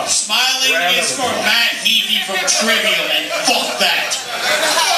Smiling is for Matt Heafy from Trivium, and fuck that.